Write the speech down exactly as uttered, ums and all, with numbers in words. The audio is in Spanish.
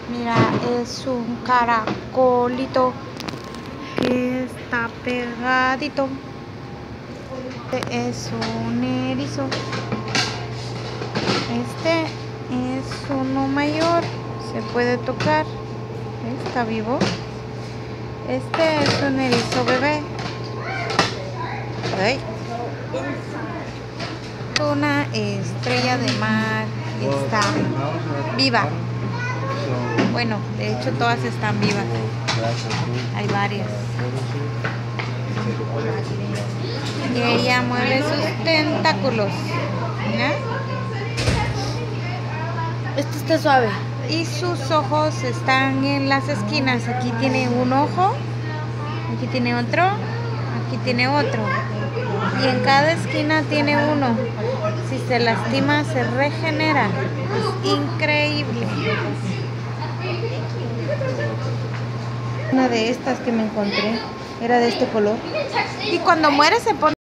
Mira, es un caracolito que está pegadito. Este es un erizo. Este es uno mayor. Se puede tocar. Está vivo. Este es un erizo bebé. Ay. Una estrella de mar. Está viva. Bueno, de hecho todas están vivas. Hay varias. Y ella mueve sus tentáculos. ¿Mira? Este está suave. Y sus ojos están en las esquinas. Aquí tiene un ojo. Aquí tiene otro. Aquí tiene otro. Y en cada esquina tiene uno. Si se lastima, se regenera. Es increíble. Una de estas que me encontré era de este color. Y cuando muere se pone